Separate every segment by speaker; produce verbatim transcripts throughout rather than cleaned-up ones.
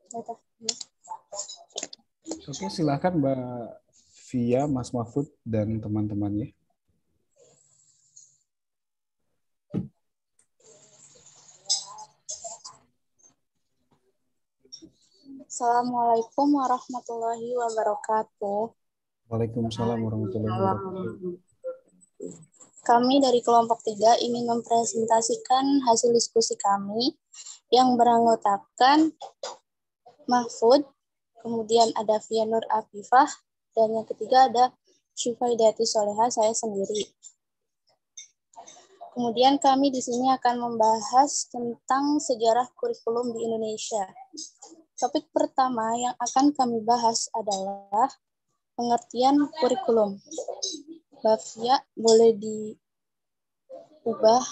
Speaker 1: Oke, silakan Mbak Via, Mas Mahfud, dan teman-temannya.
Speaker 2: Assalamualaikum warahmatullahi wabarakatuh.
Speaker 1: Waalaikumsalam warahmatullahi wabarakatuh.
Speaker 2: Kami dari kelompok tiga ingin mempresentasikan hasil diskusi kami yang beranggotakan Mahfud, kemudian ada Fianur Afifah, dan yang ketiga ada Syufaidati Soleha, saya sendiri. Kemudian kami di sini akan membahas tentang sejarah kurikulum di Indonesia. Topik pertama yang akan kami bahas adalah pengertian kurikulum. Mbak Fia, boleh diubah?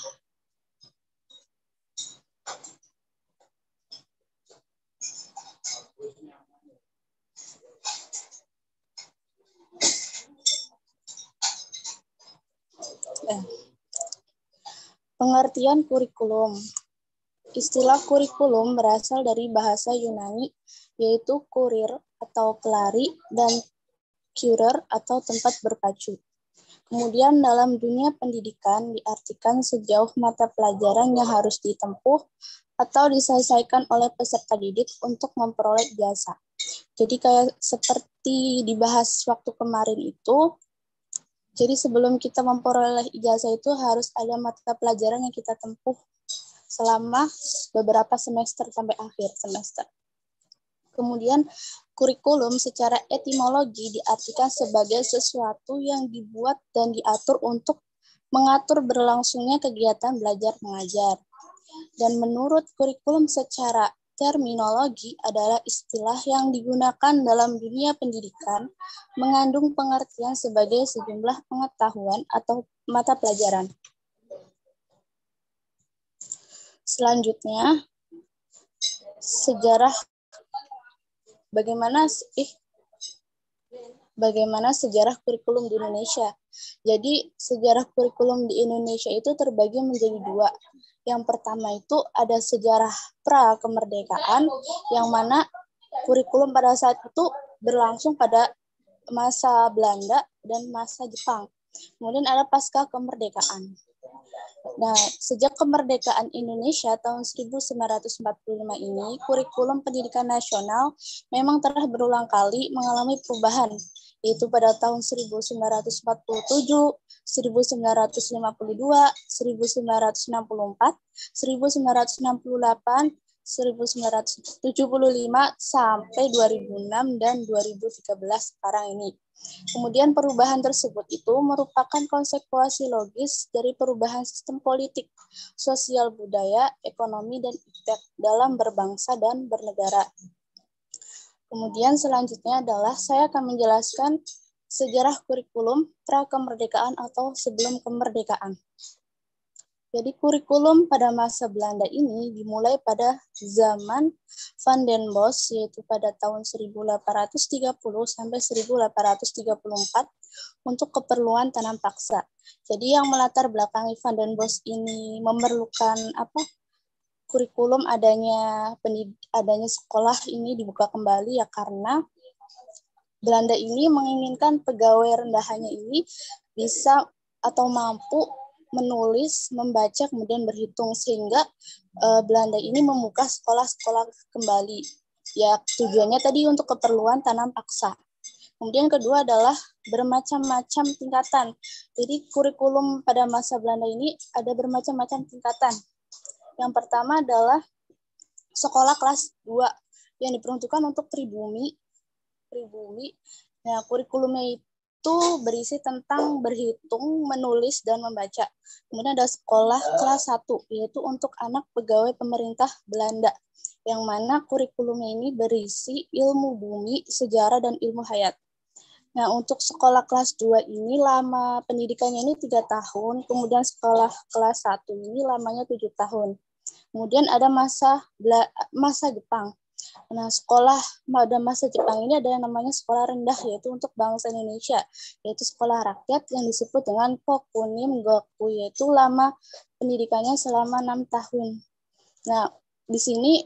Speaker 2: Eh. Pengertian kurikulum. Istilah kurikulum berasal dari bahasa Yunani, yaitu kurir atau pelari dan kurer atau tempat berpacu. Kemudian dalam dunia pendidikan diartikan sejauh mata pelajaran yang harus ditempuh atau diselesaikan oleh peserta didik untuk memperoleh ijazah. Jadi kayak seperti dibahas waktu kemarin itu, jadi sebelum kita memperoleh ijazah itu harus ada mata pelajaran yang kita tempuh selama beberapa semester sampai akhir semester. Kemudian kurikulum secara etimologi diartikan sebagai sesuatu yang dibuat dan diatur untuk mengatur berlangsungnya kegiatan belajar mengajar. Dan menurut kurikulum secara terminologi adalah istilah yang digunakan dalam dunia pendidikan, mengandung pengertian sebagai sejumlah pengetahuan atau mata pelajaran. Selanjutnya, sejarah bagaimana ih bagaimana sejarah kurikulum di Indonesia. Jadi, sejarah kurikulum di Indonesia itu terbagi menjadi dua. Yang pertama itu ada sejarah pra-kemerdekaan, yang mana kurikulum pada saat itu berlangsung pada masa Belanda dan masa Jepang. Kemudian ada pasca kemerdekaan. Nah, sejak kemerdekaan Indonesia tahun seribu sembilan ratus empat puluh lima ini, kurikulum pendidikan nasional memang telah berulang kali mengalami perubahan, yaitu pada tahun seribu sembilan ratus empat puluh tujuh, seribu sembilan ratus lima puluh dua, seribu sembilan ratus enam puluh empat, seribu sembilan ratus enam puluh delapan, seribu sembilan ratus tujuh puluh lima, sampai dua ribu enam dan dua ribu tiga belas sekarang ini. Kemudian perubahan tersebut itu merupakan konsekuensi logis dari perubahan sistem politik, sosial budaya, ekonomi, dan efek dalam berbangsa dan bernegara. Kemudian selanjutnya adalah saya akan menjelaskan sejarah kurikulum pra-kemerdekaan atau sebelum kemerdekaan. Jadi kurikulum pada masa Belanda ini dimulai pada zaman Van den Bosch, yaitu pada tahun seribu delapan ratus tiga puluh sampai seribu delapan ratus tiga puluh empat untuk keperluan tanam paksa. Jadi yang melatar belakangi Van den Bosch ini memerlukan apa? Kurikulum adanya pendid- adanya sekolah ini dibuka kembali ya karena Belanda ini menginginkan pegawai rendahannya ini bisa atau mampu menulis, membaca, kemudian berhitung, sehingga uh, Belanda ini membuka sekolah-sekolah kembali. Ya, tujuannya tadi untuk keperluan tanam paksa. Kemudian kedua adalah bermacam-macam tingkatan. Jadi kurikulum pada masa Belanda ini ada bermacam-macam tingkatan. Yang pertama adalah sekolah kelas dua yang diperuntukkan untuk pribumi. pribumi. Nah, kurikulumnya itu itu berisi tentang berhitung, menulis, dan membaca. Kemudian ada sekolah kelas satu, yaitu untuk anak pegawai pemerintah Belanda, yang mana kurikulumnya ini berisi ilmu bumi, sejarah, dan ilmu hayat. Nah, untuk sekolah kelas dua ini lama pendidikannya ini tiga tahun, kemudian sekolah kelas satu ini lamanya tujuh tahun. Kemudian ada masa masa Jepang. Nah, sekolah pada masa Jepang ini ada yang namanya sekolah rendah, yaitu untuk bangsa Indonesia, yaitu sekolah rakyat yang disebut dengan Kokunim Goku, yaitu lama pendidikannya selama enam tahun. Nah, di sini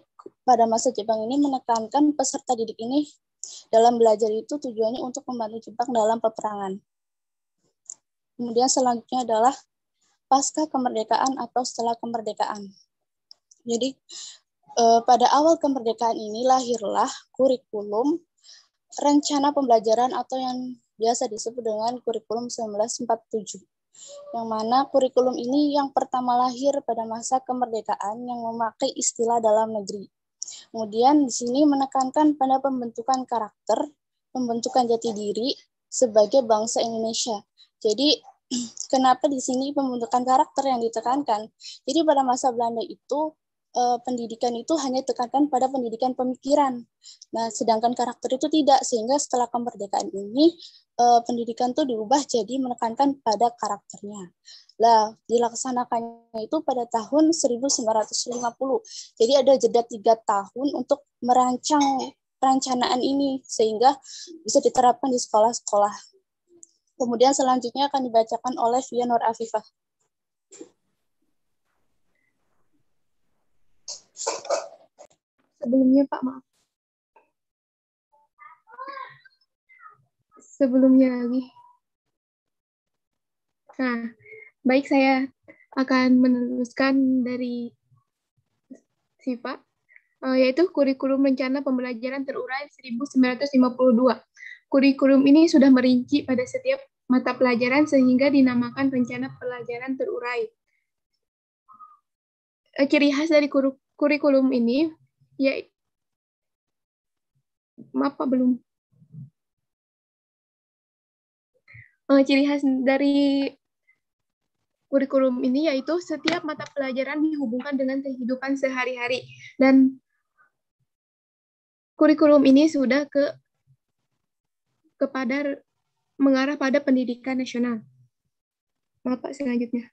Speaker 2: pada masa Jepang ini menekankan peserta didik ini dalam belajar itu tujuannya untuk membantu Jepang dalam peperangan. Kemudian selanjutnya adalah pasca kemerdekaan atau setelah kemerdekaan. Jadi eh, pada awal kemerdekaan ini lahirlah kurikulum rencana pembelajaran atau yang biasa disebut dengan kurikulum seribu sembilan ratus empat puluh tujuh. Yang mana kurikulum ini yang pertama lahir pada masa kemerdekaan yang memakai istilah dalam negeri. Kemudian di sini menekankan pada pembentukan karakter, pembentukan jati diri sebagai bangsa Indonesia. Jadi kenapa di sini pembentukan karakter yang ditekankan? Jadi pada masa Belanda itu eh, pendidikan itu hanya ditekankan pada pendidikan pemikiran. Nah, sedangkan karakter itu tidak, sehingga setelah kemerdekaan ini eh, pendidikan itu diubah jadi menekankan pada karakternya. Nah, dilaksanakannya itu pada tahun seribu sembilan ratus lima puluh. Jadi ada jeda tiga tahun untuk merancang perencanaan ini sehingga bisa diterapkan di sekolah-sekolah. Kemudian selanjutnya akan dibacakan oleh Fia Nur Afifah.
Speaker 3: Sebelumnya Pak, maaf. Sebelumnya lagi. Nah, baik, saya akan meneruskan dari Siva, yaitu kurikulum rencana pembelajaran terurai seribu sembilan ratus lima puluh dua. Kurikulum ini sudah merinci pada setiap mata pelajaran sehingga dinamakan rencana pelajaran terurai. Ciri khas dari kurikulum ini, ya, maaf Pak, belum. Ciri khas dari kurikulum ini yaitu setiap mata pelajaran dihubungkan dengan kehidupan sehari-hari, dan kurikulum ini sudah ke kepada mengarah pada pendidikan nasional. Maaf Pak, selanjutnya.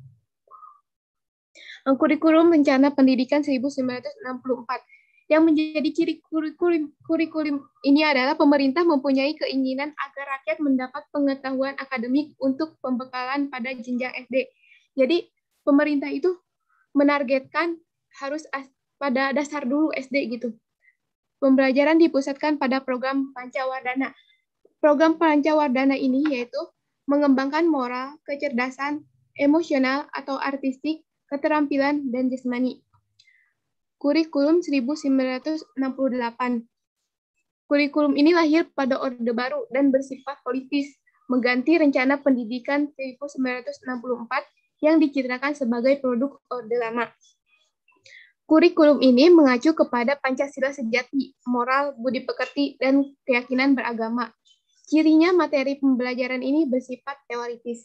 Speaker 3: Kurikulum Rencana Pendidikan seribu sembilan ratus enam puluh empat. Yang menjadi ciri kurikulum, kurikulum ini adalah pemerintah mempunyai keinginan agar rakyat mendapat pengetahuan akademik untuk pembekalan pada jenjang S D. Jadi pemerintah itu menargetkan harus pada dasar dulu S D gitu. Pembelajaran dipusatkan pada program Pancawardhana. Program Pancawardhana ini yaitu mengembangkan moral, kecerdasan, emosional atau artistik, keterampilan, dan jasmani. Kurikulum seribu sembilan ratus enam puluh delapan. Kurikulum ini lahir pada Orde Baru dan bersifat politis, mengganti Rencana Pendidikan seribu sembilan ratus enam puluh empat yang dicitrakan sebagai produk Orde Lama. Kurikulum ini mengacu kepada Pancasila sejati, moral, budi pekerti, dan keyakinan beragama. Cirinya materi pembelajaran ini bersifat teoritis.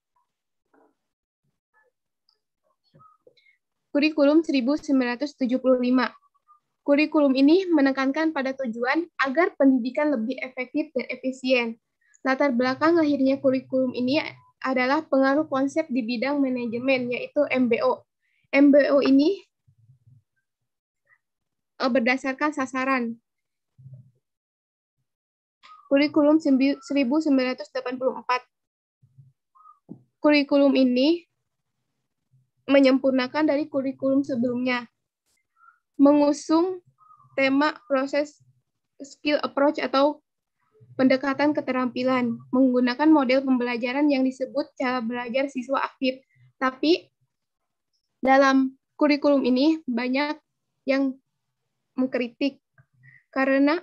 Speaker 3: Kurikulum seribu sembilan ratus tujuh puluh lima. Kurikulum ini menekankan pada tujuan agar pendidikan lebih efektif dan efisien. Latar belakang lahirnya kurikulum ini adalah pengaruh konsep di bidang manajemen, yaitu M B O. M B O ini berdasarkan sasaran. Kurikulum seribu sembilan ratus delapan puluh empat. Kurikulum ini menyempurnakan dari kurikulum sebelumnya, mengusung tema proses skill approach atau pendekatan keterampilan, menggunakan model pembelajaran yang disebut cara belajar siswa aktif. Tapi dalam kurikulum ini banyak yang mengkritik karena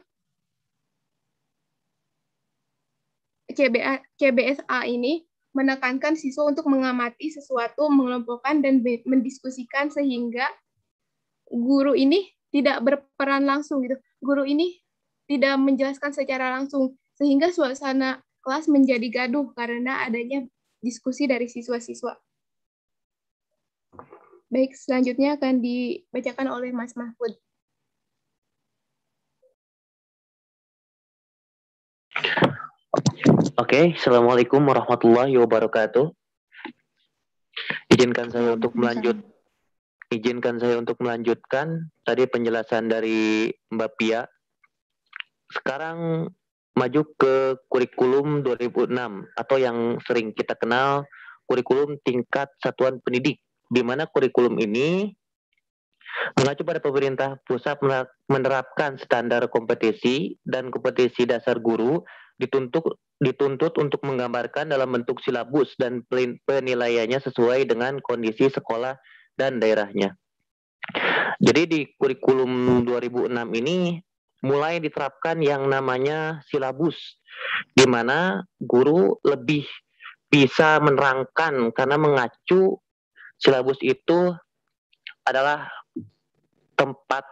Speaker 3: C B S A ini menekankan siswa untuk mengamati sesuatu, mengelompokkan, dan mendiskusikan sehingga guru ini tidak berperan langsung gitu. Guru ini tidak menjelaskan secara langsung sehingga suasana kelas menjadi gaduh karena adanya diskusi dari siswa-siswa. Baik, selanjutnya akan dibacakan oleh Mas Mahfud.
Speaker 4: Oke, Assalamualaikum warahmatullahi wabarakatuh. Izinkan saya untuk melanjut, izinkan saya untuk melanjutkan tadi penjelasan dari Mbak Pia. Sekarang maju ke kurikulum dua ribu enam atau yang sering kita kenal kurikulum tingkat satuan pendidik, di mana kurikulum ini Mengacu pada pemerintah pusat menerapkan standar kompetisi dan kompetisi dasar guru dituntut dituntut untuk menggambarkan dalam bentuk silabus dan penilaiannya sesuai dengan kondisi sekolah dan daerahnya. Jadi di kurikulum dua ribu enam ini mulai diterapkan yang namanya silabus, di mana guru lebih bisa menerangkan karena mengacu silabus itu adalah tempat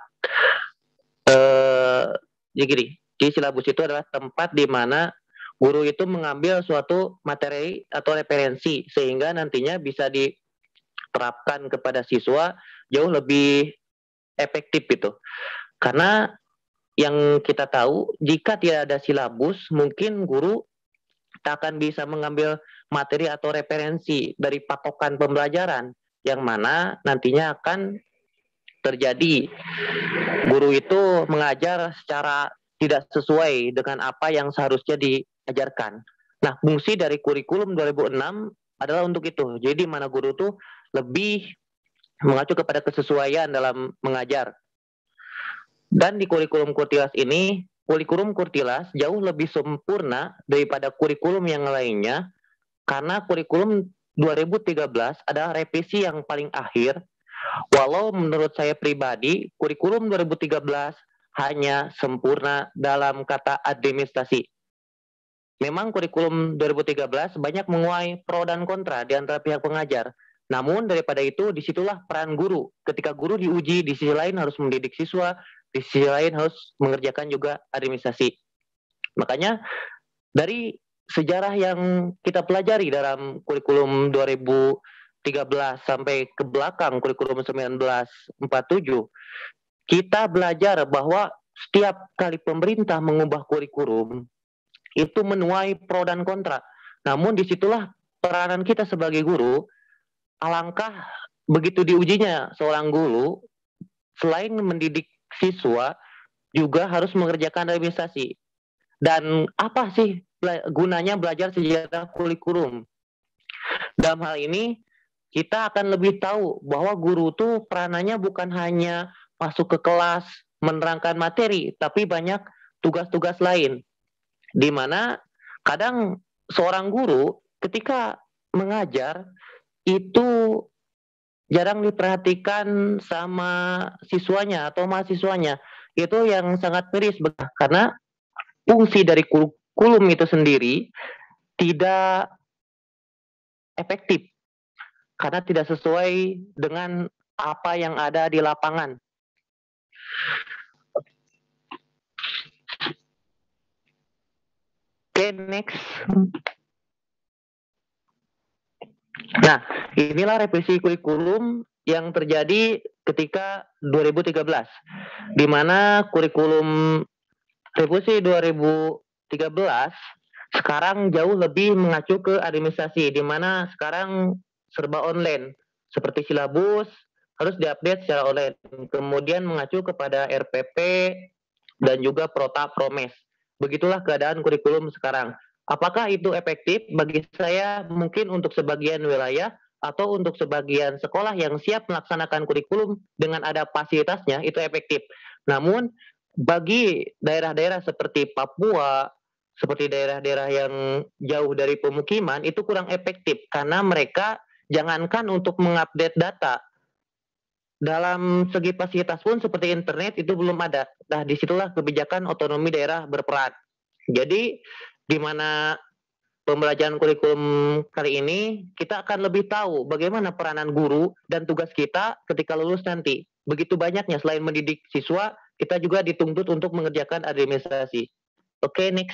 Speaker 4: eh, jadi gini, di silabus itu adalah tempat di mana guru itu mengambil suatu materi atau referensi sehingga nantinya bisa diterapkan kepada siswa jauh lebih efektif itu. Karena yang kita tahu, jika tidak ada silabus, mungkin guru tak akan bisa mengambil materi atau referensi dari patokan pembelajaran, yang mana nantinya akan terjadi guru itu mengajar secara tidak sesuai dengan apa yang seharusnya diajarkan. Nah, fungsi dari kurikulum dua ribu enam adalah untuk itu. Jadi mana guru tuh lebih mengacu kepada kesesuaian dalam mengajar. Dan di kurikulum Kurtilas ini, kurikulum Kurtilas jauh lebih sempurna daripada kurikulum yang lainnya, karena kurikulum dua ribu tiga belas adalah revisi yang paling akhir. Walau menurut saya pribadi, kurikulum dua ribu tiga belas hanya sempurna dalam kata administrasi. Memang kurikulum dua ribu tiga belas banyak menuai pro dan kontra di antara pihak pengajar. Namun daripada itu, disitulah peran guru. Ketika guru diuji, di sisi lain harus mendidik siswa, di sisi lain harus mengerjakan juga administrasi. Makanya dari sejarah yang kita pelajari dalam kurikulum dua ribu tiga belas sampai ke belakang kurikulum seribu sembilan ratus empat puluh tujuh, kita belajar bahwa setiap kali pemerintah mengubah kurikulum itu menuai pro dan kontra. Namun disitulah peranan kita sebagai guru. Alangkah begitu diujinya seorang guru, selain mendidik siswa, juga harus mengerjakan administrasi. Dan apa sih gunanya belajar sejarah kurikulum? Dalam hal ini, kita akan lebih tahu bahwa guru tuh peranannya bukan hanya masuk ke kelas, menerangkan materi, tapi banyak tugas-tugas lain. Di mana kadang seorang guru ketika mengajar, itu jarang diperhatikan sama siswanya atau mahasiswanya. Itu yang sangat miris, karena fungsi dari kurikulum itu sendiri tidak efektif karena tidak sesuai dengan apa yang ada di lapangan. Oke, okay, next. Nah, inilah revisi kurikulum yang terjadi ketika dua ribu tiga belas, di mana kurikulum revisi dua ribu tiga belas sekarang jauh lebih mengacu ke administrasi, di mana sekarang serba online, seperti silabus harus diupdate secara online, kemudian mengacu kepada R P P dan juga Prota Promes. Begitulah keadaan kurikulum sekarang. Apakah itu efektif? Bagi saya mungkin untuk sebagian wilayah atau untuk sebagian sekolah yang siap melaksanakan kurikulum dengan ada fasilitasnya itu efektif. Namun bagi daerah-daerah seperti Papua, seperti daerah-daerah yang jauh dari pemukiman itu kurang efektif karena mereka jangankan untuk mengupdate data, dalam segi fasilitas pun seperti internet itu belum ada. Nah, disitulah kebijakan otonomi daerah berperan. Jadi di mana pembelajaran kurikulum kali ini, kita akan lebih tahu bagaimana peranan guru dan tugas kita ketika lulus nanti. Begitu banyaknya, selain mendidik siswa, kita juga dituntut untuk mengerjakan administrasi. Oke, okay, next.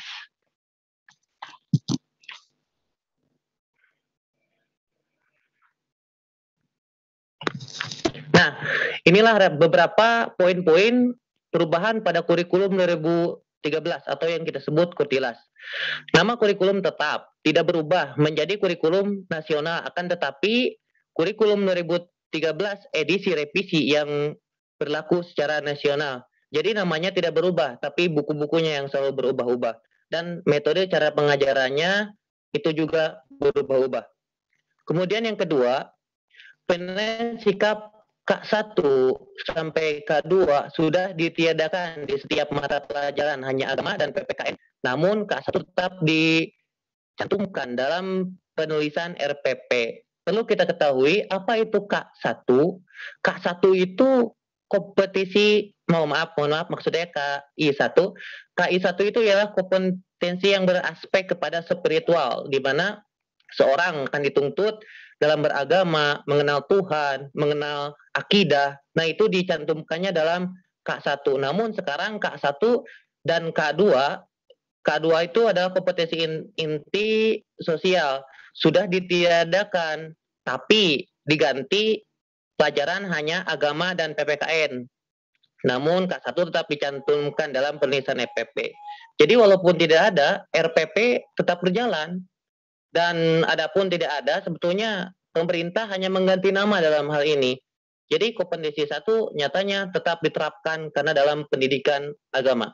Speaker 4: Nah, inilah beberapa poin-poin perubahan pada kurikulum dua ribu tiga belas atau yang kita sebut Kurtilas. Nama kurikulum tetap tidak berubah menjadi kurikulum nasional, akan tetapi kurikulum dua ribu tiga belas edisi revisi yang berlaku secara nasional. Jadi namanya tidak berubah, tapi buku-bukunya yang selalu berubah-ubah. Dan metode cara pengajarannya itu juga berubah-ubah. Kemudian yang kedua, penilaian sikap K satu sampai K dua sudah ditiadakan di setiap mata pelajaran hanya agama dan P P K N. Namun K satu tetap dicantumkan dalam penulisan R P P. Perlu kita ketahui apa itu K satu. K satu itu kompetisi, mohon maaf, mohon maaf maksudnya K I satu. K I satu itu ialah kompetensi yang beraspek kepada spiritual, di mana seorang akan dituntut dalam beragama, mengenal Tuhan, mengenal akidah. Nah, itu dicantumkannya dalam K satu. Namun sekarang K satu dan K dua, K dua itu adalah kompetensi inti sosial. Sudah ditiadakan, tapi diganti pelajaran hanya agama dan P P K N. Namun K satu tetap dicantumkan dalam penulisan R P P. Jadi walaupun tidak ada, R P P tetap berjalan. Dan adapun tidak ada, sebetulnya pemerintah hanya mengganti nama dalam hal ini. Jadi kompetensi satu nyatanya tetap diterapkan karena dalam pendidikan agama.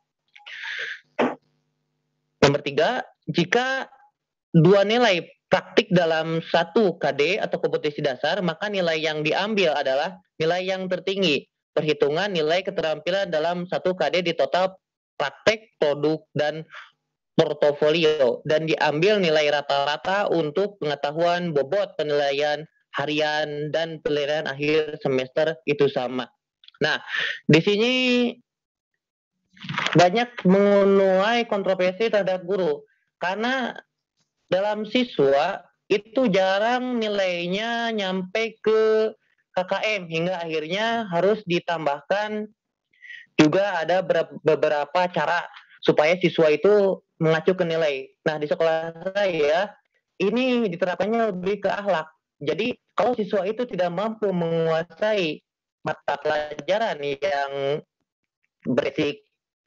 Speaker 4: Nomor tiga, jika dua nilai praktik dalam satu K D atau kompetensi dasar, maka nilai yang diambil adalah nilai yang tertinggi. Perhitungan nilai keterampilan dalam satu K D di total praktek, produk, dan portofolio, dan diambil nilai rata-rata untuk pengetahuan bobot penilaian harian dan penilaian akhir semester itu sama. Nah, di sini banyak menuai kontroversi terhadap guru karena dalam siswa itu jarang nilainya nyampe ke K K M hingga akhirnya harus ditambahkan juga ada beberapa cara supaya siswa itu mengacu ke nilai. Nah, di sekolah saya ini diterapkannya lebih ke akhlak. Jadi, kalau siswa itu tidak mampu menguasai mata pelajaran yang berisik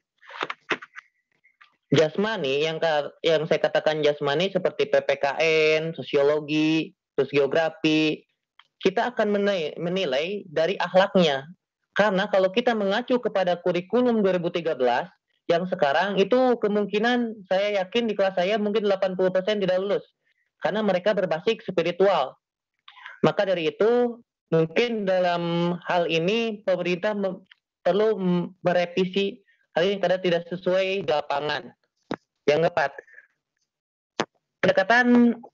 Speaker 4: jasmani, yang yang saya katakan jasmani seperti P P K N, sosiologi, terus geografi, kita akan menilai, menilai dari akhlaknya. Karena kalau kita mengacu kepada kurikulum dua ribu tiga belas, yang sekarang itu kemungkinan saya yakin di kelas saya mungkin delapan puluh persen tidak lulus. Karena mereka berbasis spiritual. Maka dari itu, mungkin dalam hal ini pemerintah perlu merevisi hal ini karena tidak sesuai di lapangan. Yang keempat, pendekatan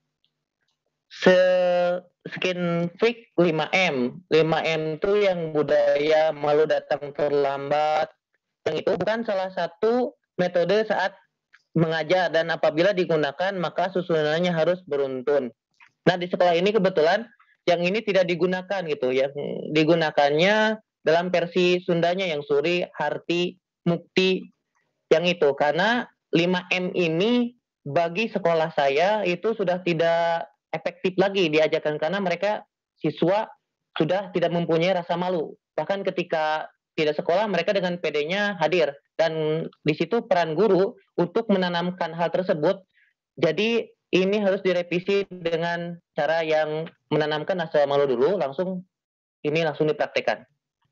Speaker 4: skin fix lima M. lima M itu yang budaya, malu datang terlambat. Yang itu bukan salah satu metode saat mengajar, dan apabila digunakan maka susunannya harus beruntun. Nah, di sekolah ini kebetulan yang ini tidak digunakan gitu. Yang digunakannya dalam versi Sundanya yang Suri, Harti, Mukti, yang itu. Karena lima M ini bagi sekolah saya itu sudah tidak efektif lagi diajarkan karena mereka siswa sudah tidak mempunyai rasa malu. Bahkan ketika tidak sekolah, mereka dengan P D-nya hadir. Dan di situ peran guru untuk menanamkan hal tersebut. Jadi ini harus direvisi dengan cara yang menanamkan rasa malu dulu, langsung ini langsung dipraktekkan.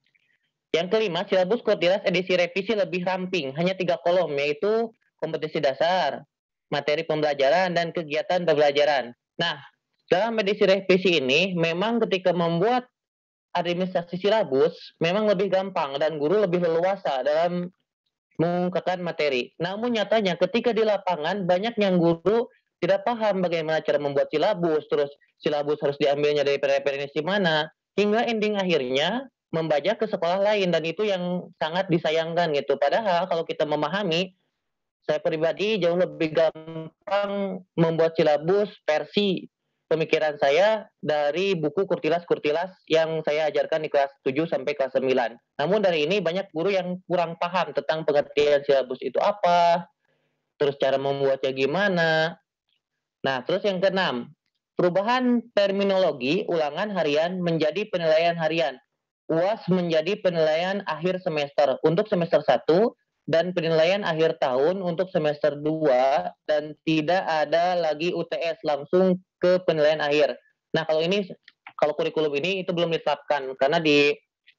Speaker 4: Yang kelima, silabus Kurtilas edisi revisi lebih ramping, hanya tiga kolom, yaitu kompetensi dasar, materi pembelajaran, dan kegiatan pembelajaran. Nah, dalam edisi revisi ini, memang ketika membuat administrasi silabus memang lebih gampang dan guru lebih leluasa dalam mengungkapkan materi. Namun nyatanya ketika di lapangan banyak yang guru tidak paham bagaimana cara membuat silabus, terus silabus harus diambilnya dari referensi mana, hingga ending akhirnya membajak ke sekolah lain, dan itu yang sangat disayangkan gitu. Padahal kalau kita memahami, saya pribadi jauh lebih gampang membuat silabus versi pemikiran saya dari buku Kurtilas-Kurtilas yang saya ajarkan di kelas tujuh sampai kelas sembilan. Namun dari ini banyak guru yang kurang paham tentang pengertian silabus itu apa, terus cara membuatnya gimana. Nah, terus yang keenam, perubahan terminologi ulangan harian menjadi penilaian harian. U A S menjadi penilaian akhir semester untuk semester satu dan penilaian akhir tahun untuk semester dua, dan tidak ada lagi U T S, langsung ke penilaian akhir. Nah, kalau ini, kalau kurikulum ini itu belum ditetapkan, karena di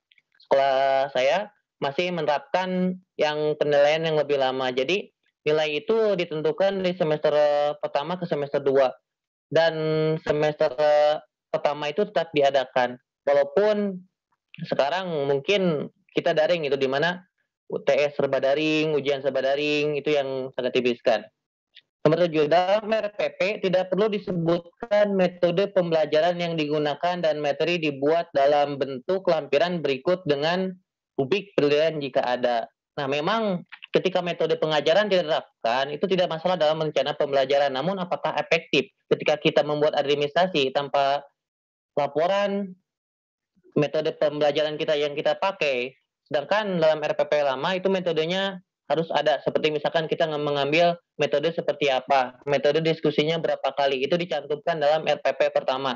Speaker 4: sekolah saya masih menerapkan yang penilaian yang lebih lama. Jadi, nilai itu ditentukan di semester pertama ke semester dua. Dan semester pertama itu tetap diadakan. Walaupun sekarang mungkin kita daring itu, di mana U T S serba daring, ujian serba daring, itu yang sangat tipiskan. Nomor tujuh, dalam R P P tidak perlu disebutkan metode pembelajaran yang digunakan dan materi dibuat dalam bentuk lampiran berikut dengan rubrik penilaian jika ada. Nah, memang ketika metode pengajaran diterapkan, itu tidak masalah dalam rencana pembelajaran. Namun, apakah efektif ketika kita membuat administrasi tanpa laporan metode pembelajaran kita yang kita pakai? Sedangkan dalam R P P lama, itu metodenya harus ada. Seperti misalkan kita mengambil metode seperti apa, metode diskusinya berapa kali, itu dicantumkan dalam R P P pertama.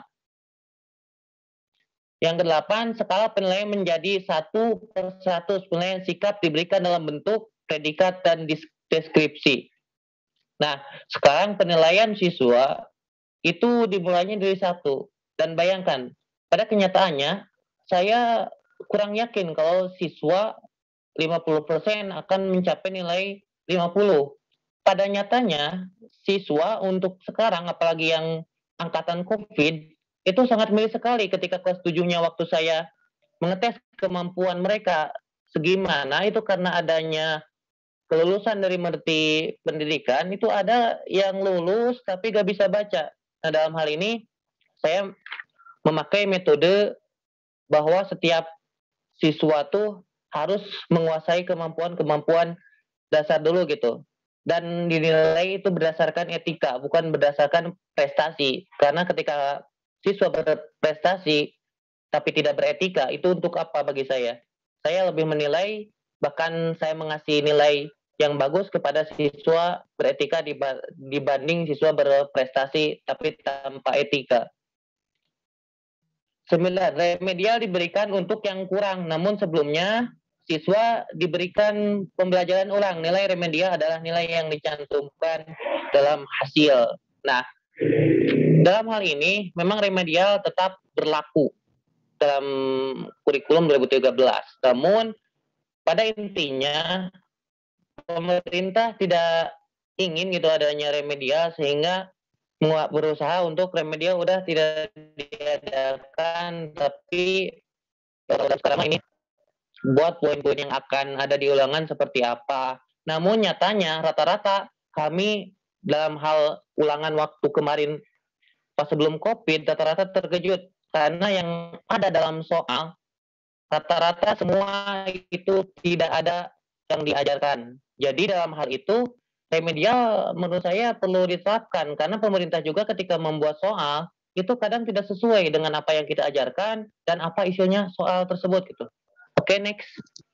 Speaker 4: Yang kedelapan, skala penilaian menjadi satu per seratus. Penilaian sikap diberikan dalam bentuk predikat dan deskripsi. Nah, sekarang penilaian siswa itu dimulainya dari satu. Dan bayangkan, pada kenyataannya, saya kurang yakin kalau siswa lima puluh persen akan mencapai nilai lima puluh. Pada nyatanya, siswa untuk sekarang, apalagi yang angkatan COVID, itu sangat miris sekali ketika kelas tujuh-nya waktu saya mengetes kemampuan mereka segimana, itu karena adanya kelulusan dari Menteri Pendidikan, itu ada yang lulus tapi gak bisa baca. Nah, dalam hal ini, saya memakai metode bahwa setiap siswa tuh harus menguasai kemampuan-kemampuan dasar dulu gitu. Dan dinilai itu berdasarkan etika, bukan berdasarkan prestasi. Karena ketika siswa berprestasi tapi tidak beretika, itu untuk apa bagi saya? Saya lebih menilai, bahkan saya mengasih nilai yang bagus kepada siswa beretika dibanding siswa berprestasi tapi tanpa etika. Sembilan, remedial diberikan untuk yang kurang, namun sebelumnya siswa diberikan pembelajaran ulang. Nilai remedial adalah nilai yang dicantumkan dalam hasil. Nah, dalam hal ini memang remedial tetap berlaku dalam kurikulum dua ribu tiga belas. Namun pada intinya pemerintah tidak ingin gitu adanya remedial, sehingga berusaha untuk remedial udah tidak diadakan, tapi sekarang ini buat poin-poin yang akan ada di ulangan seperti apa. Namun nyatanya rata-rata kami dalam hal ulangan waktu kemarin pas sebelum COVID, rata-rata terkejut karena yang ada dalam soal rata-rata semua itu tidak ada yang diajarkan. Jadi dalam hal itu remedial menurut saya perlu diterapkan, karena pemerintah juga ketika membuat soal itu kadang tidak sesuai dengan apa yang kita ajarkan dan apa isinya soal tersebut gitu. Oke, okay, next.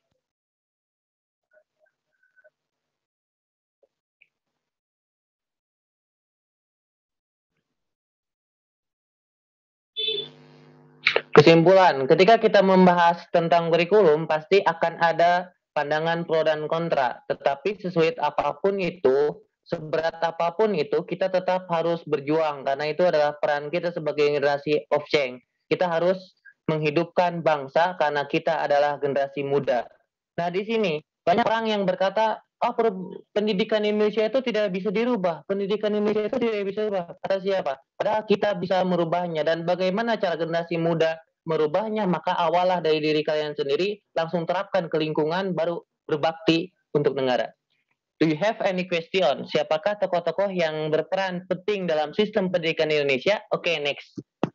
Speaker 4: Kesimpulan, ketika kita membahas tentang kurikulum pasti akan ada pandangan pro dan kontra, tetapi sesuai apapun itu, seberat apapun itu, kita tetap harus berjuang, karena itu adalah peran kita sebagai generasi of change. Kita harus menghidupkan bangsa karena kita adalah generasi muda. Nah, di sini banyak orang yang berkata, oh, pendidikan Indonesia itu tidak bisa dirubah, pendidikan Indonesia itu tidak bisa dirubah. Kata siapa? Padahal kita bisa merubahnya. Dan bagaimana cara generasi muda merubahnya? Maka awalah dari diri kalian sendiri, langsung terapkan ke lingkungan, baru berbakti untuk negara. Do you have any question? Siapakah tokoh-tokoh yang berperan penting dalam sistem pendidikan Indonesia? Oke, okay, next.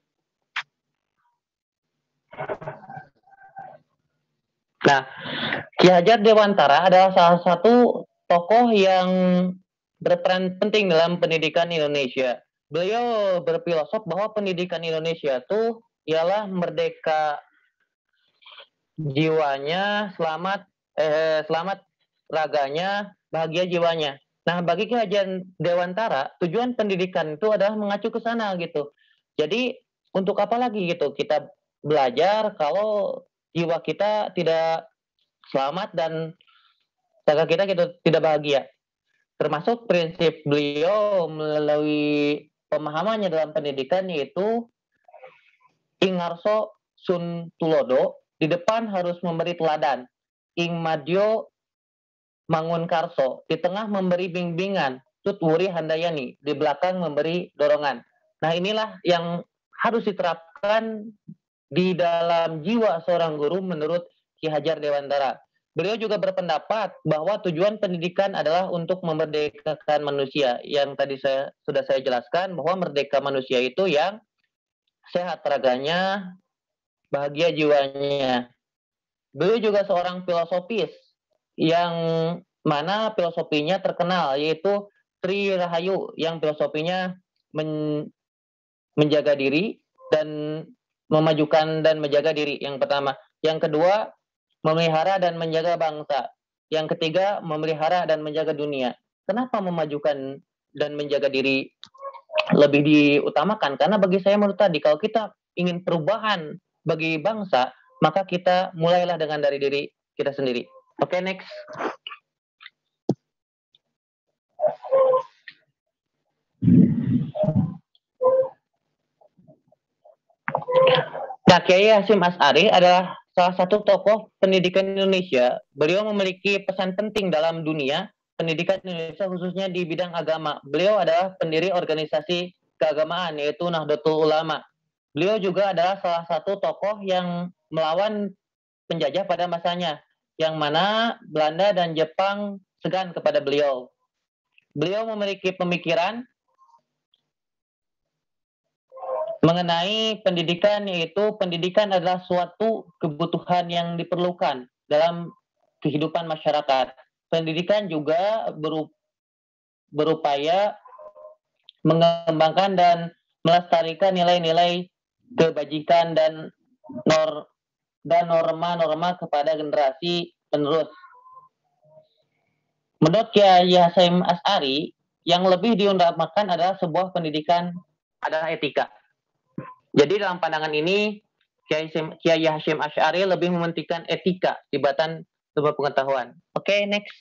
Speaker 4: Nah, Ki Hajar Dewantara adalah salah satu tokoh yang berperan penting dalam pendidikan Indonesia. Beliau berfilosof bahwa pendidikan Indonesia itu ialah merdeka jiwanya, selamat eh, selamat raganya, bahagia jiwanya. Nah, bagi Ki Hajar Dewantara, tujuan pendidikan itu adalah mengacu ke sana gitu. Jadi, untuk apa lagi gitu kita belajar kalau jiwa kita tidak selamat dan raga kita gitu tidak bahagia. Termasuk prinsip beliau melalui pemahamannya dalam pendidikan, yaitu ing ngarso sun tulodo, di depan harus memberi teladan, ing madyo mangun karso, di tengah memberi bimbingan, tut wuri handayani, di belakang memberi dorongan. Nah, inilah yang harus diterapkan di dalam jiwa seorang guru menurut Ki Hajar Dewantara. Beliau juga berpendapat bahwa tujuan pendidikan adalah untuk memerdekakan manusia. Yang tadi saya sudah saya jelaskan bahwa merdeka manusia itu yang sehat raganya, bahagia jiwanya. Beliau juga seorang filosofis yang mana filosofinya terkenal, yaitu Tri Rahayu, yang filosofinya men menjaga diri dan memajukan dan menjaga diri, yang pertama. Yang kedua, memelihara dan menjaga bangsa. Yang ketiga, memelihara dan menjaga dunia. Kenapa memajukan dan menjaga diri lebih diutamakan? Karena bagi saya menurut tadi, kalau kita ingin perubahan bagi bangsa, maka kita mulailah dengan dari diri kita sendiri. Oke, okay, next. Nah, Kiai Hasyim Asy'ari adalah salah satu tokoh pendidikan Indonesia. Beliau memiliki pesan penting dalam dunia pendidikan Indonesia, khususnya di bidang agama. Beliau adalah pendiri organisasi keagamaan, yaitu Nahdlatul Ulama. Beliau juga adalah salah satu tokoh yang melawan penjajah pada masanya, yang mana Belanda dan Jepang segan kepada beliau. Beliau memiliki pemikiran mengenai pendidikan, yaitu pendidikan adalah suatu kebutuhan yang diperlukan dalam kehidupan masyarakat. Pendidikan juga berupaya mengembangkan dan melestarikan nilai-nilai kebajikan dan nor dan norma-norma kepada generasi penerus. Menurut Kiai Hasyim Asy'ari, yang lebih diutamakan adalah sebuah pendidikan adalah etika. Jadi dalam pandangan ini, Kiai Hasyim Asy'ari lebih mementingkan etika dibanding sebuah pengetahuan. Oke, okay, next.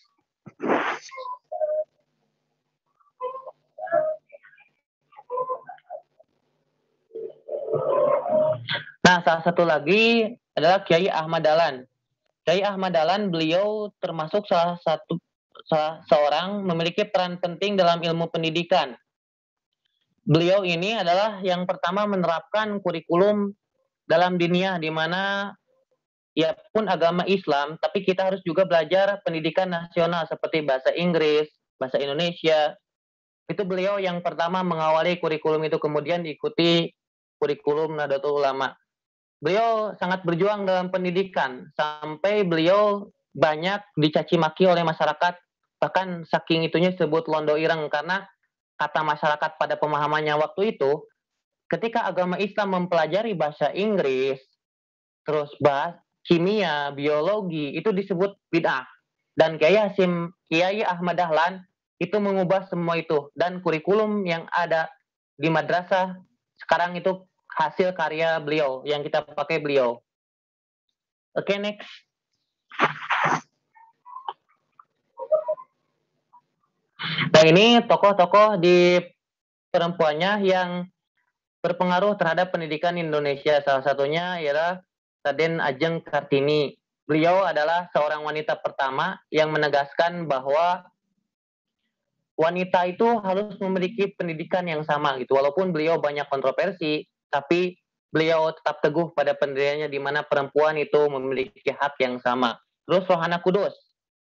Speaker 4: Nah, salah satu lagi adalah Kiai Ahmad Dahlan. Kiai Ahmad Dahlan, beliau termasuk salah satu salah seorang memiliki peran penting dalam ilmu pendidikan. Beliau ini adalah yang pertama menerapkan kurikulum dalam dunia, di mana ya pun agama Islam, tapi kita harus juga belajar pendidikan nasional seperti bahasa Inggris, bahasa Indonesia. Itu beliau yang pertama mengawali kurikulum itu, kemudian diikuti kurikulum Nahdlatul Ulama. Beliau sangat berjuang dalam pendidikan, sampai beliau banyak dicaci maki oleh masyarakat, bahkan saking itunya disebut londo ireng, karena kata masyarakat pada pemahamannya waktu itu, ketika agama Islam mempelajari bahasa Inggris, terus bahasa kimia, biologi, itu disebut bid'ah. Dan Kiai Hasyim, Kiai Ahmad Dahlan itu mengubah semua itu, dan kurikulum yang ada di madrasah sekarang itu hasil karya beliau, yang kita pakai beliau. Oke, okay, next. Nah, ini tokoh-tokoh di perempuannya yang berpengaruh terhadap pendidikan Indonesia. Salah satunya ialah Raden Ajeng Kartini. Beliau adalah seorang wanita pertama yang menegaskan bahwa wanita itu harus memiliki pendidikan yang sama gitu. Walaupun beliau banyak kontroversi, tapi beliau tetap teguh pada pendiriannya, di mana perempuan itu memiliki hak yang sama. Terus Rohana Kudus.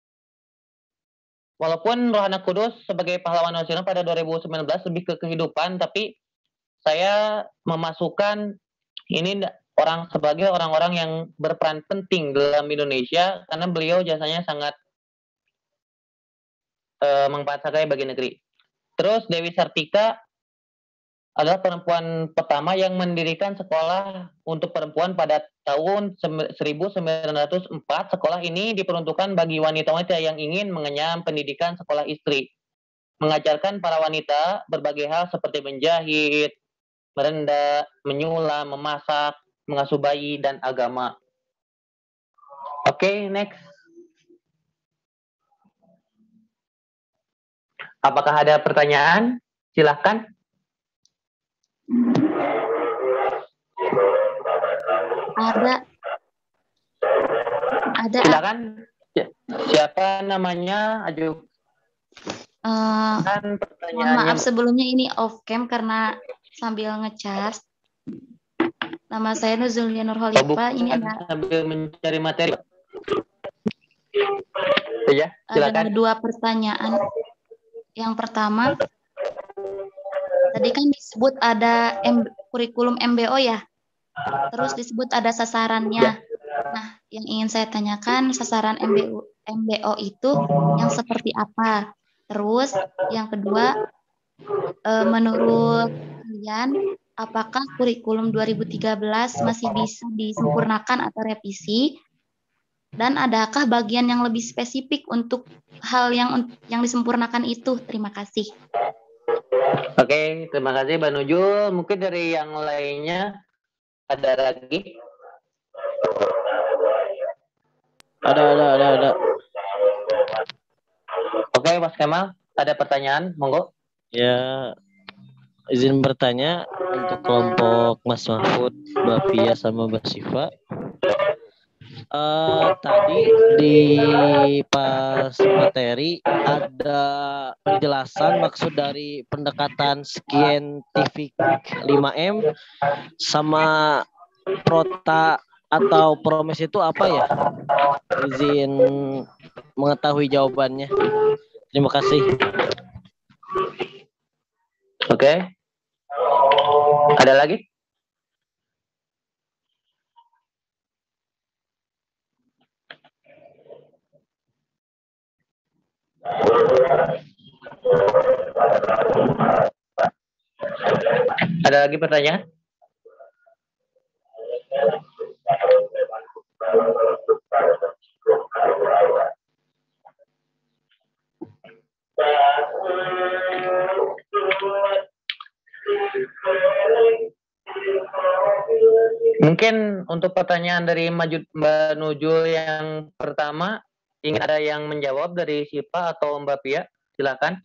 Speaker 4: Walaupun Rohana Kudus sebagai pahlawan nasional pada dua ribu sembilan belas lebih ke kehidupan, tapi saya memasukkan ini orang sebagai orang-orang yang berperan penting dalam Indonesia, karena beliau jasanya sangat uh, manfaat sekali bagi negeri. Terus Dewi Sartika adalah perempuan pertama yang mendirikan sekolah untuk perempuan pada tahun seribu sembilan ratus empat. Sekolah ini diperuntukkan bagi wanita-wanita yang ingin mengenyam pendidikan sekolah istri. Mengajarkan para wanita berbagai hal seperti menjahit, merendah, menyulam, memasak, mengasuh bayi, dan agama. Oke, okay, next. Apakah ada pertanyaan? Silahkan.
Speaker 5: Ada. Ada.
Speaker 4: Silakan. Siapa namanya? Aduh.
Speaker 5: Uh, mohon maaf sebelumnya ini off cam karena sambil ngecas. nama saya Nuzulia
Speaker 4: Oh,
Speaker 5: Nurholifah.
Speaker 4: bukan
Speaker 5: Ini ada
Speaker 4: sambil mencari materi. Ya,
Speaker 5: ada
Speaker 4: silakan.
Speaker 5: dua pertanyaan. Yang pertama, tadi kan disebut ada M- kurikulum M B O ya, terus disebut ada sasarannya. Nah, yang ingin saya tanyakan, sasaran M B O, M B O itu yang seperti apa? Terus yang kedua, eh, menurut kalian, apakah kurikulum dua ribu tiga belas masih bisa disempurnakan atau revisi? Dan adakah bagian yang lebih spesifik untuk hal yang yang disempurnakan itu? Terima kasih.
Speaker 4: Oke, terima kasih Mbak Nujul. Mungkin dari yang lainnya ada lagi?
Speaker 6: Ada, ada, ada, ada.
Speaker 4: Oke, Mas Kemal, ada pertanyaan? Monggo.
Speaker 6: Ya, izin bertanya untuk kelompok Mas Mahfud, Mbak Pia, sama Mbak Siva. Uh, tadi di pas materi ada penjelasan maksud dari pendekatan scientific lima M sama prota atau promes itu apa ya? Izin mengetahui jawabannya. Terima kasih.
Speaker 4: Oke. Ada lagi? Ada lagi pertanyaan? Mungkin untuk pertanyaan dari Mbak Nujul yang pertama, ingin ada yang menjawab dari Siva atau Mbak Pia? Silakan.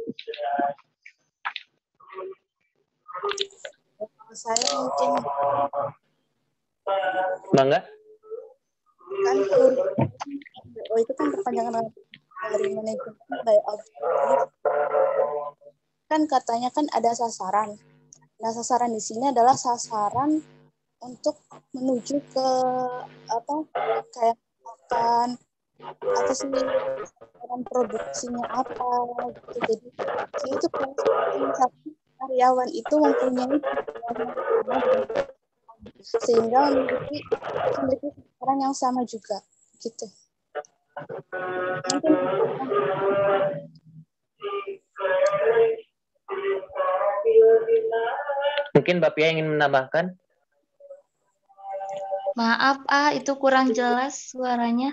Speaker 2: Saya mungkin
Speaker 4: Bangga?
Speaker 2: kan M B O itu kan kepanjangan dari manajemen by objektif. Kan katanya kan ada sasaran. Nah, sasaran di sini adalah sasaran untuk menuju ke apa kayak akan apa sih sasaran produksinya apa gitu. Jadi itu satu karyawan itu mempunyai sehingga memiliki memiliki sasaran yang sama juga gitu. Mungkin
Speaker 4: Mungkin Mbak Pia ingin menambahkan?
Speaker 5: Maaf, ah itu kurang jelas suaranya.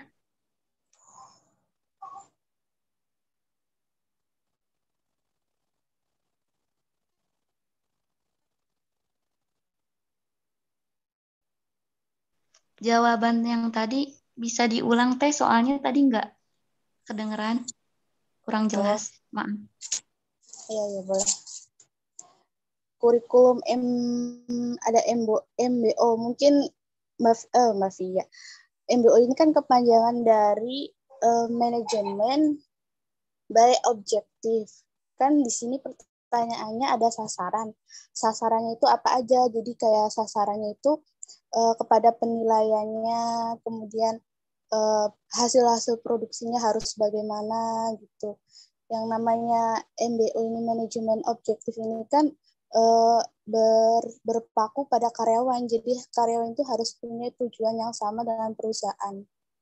Speaker 5: Jawaban yang tadi bisa diulang teh, soalnya tadi nggak kedengeran, kurang jelas. Maaf.
Speaker 2: Iya, ya boleh. Kurikulum M ada M B O mungkin Mbak eh, Mbak Fia. M B O ini kan kepanjangan dari uh, manajemen by objektif. Kan di sini pertanyaannya ada sasaran. Sasarannya itu apa aja? Jadi kayak sasarannya itu uh, kepada penilaiannya, kemudian uh, hasil-hasil produksinya harus bagaimana gitu. Yang namanya M B O ini manajemen objektif ini kan uh, ber, berpaku pada karyawan. Jadi karyawan itu harus punya tujuan yang sama dengan perusahaan.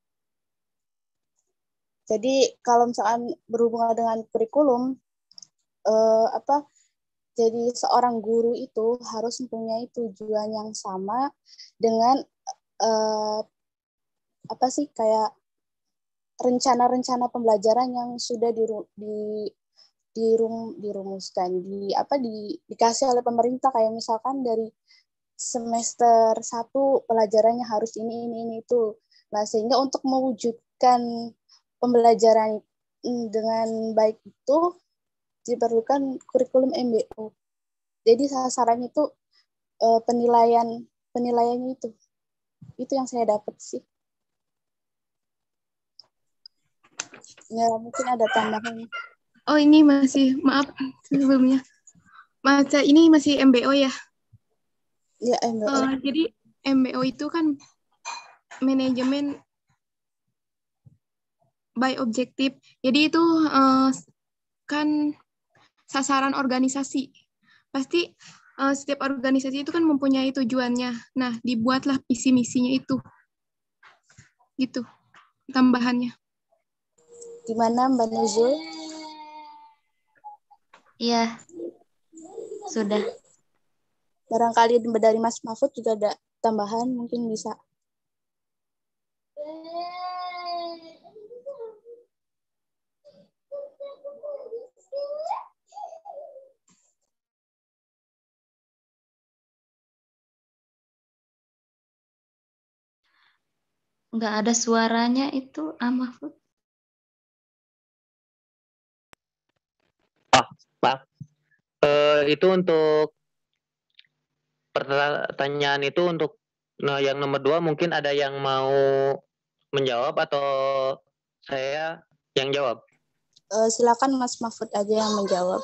Speaker 2: Jadi kalau misalkan berhubungan dengan kurikulum, eh, apa? Jadi seorang guru itu harus mempunyai tujuan yang sama dengan eh, apa sih kayak rencana-rencana pembelajaran yang sudah di, di dirum, dirumuskan, di apa di dikasih oleh pemerintah, kayak misalkan dari semester satu pelajarannya harus ini ini ini itu. Nah, sehingga untuk mewujudkan pembelajaran dengan baik itu diperlukan kurikulum M B O. Jadi sasarannya itu uh, penilaian penilaiannya itu. Itu yang saya dapat sih. Ya, mungkin ada tambahan.
Speaker 3: Oh, ini masih, maaf sebelumnya. Masa ini masih M B O ya?
Speaker 2: Ya, M B O.
Speaker 3: Uh, jadi M B O itu kan manajemen by objektif. Jadi itu uh, kan sasaran organisasi. Pasti uh, setiap organisasi itu kan mempunyai tujuannya. Nah, dibuatlah visi misinya itu. Gitu tambahannya.
Speaker 2: Gimana Mbak Nuzul?
Speaker 5: Iya, sudah.
Speaker 2: Barangkali dari Mas Mahfud juga ada tambahan, mungkin bisa.
Speaker 5: Nggak ada suaranya itu, ah, Mahfud.
Speaker 4: Ah, maaf. Uh, itu untuk pertanyaan itu untuk nah, yang nomor dua mungkin ada yang mau menjawab atau saya yang jawab?
Speaker 2: Uh, silakan Mas Mahfud aja yang menjawab.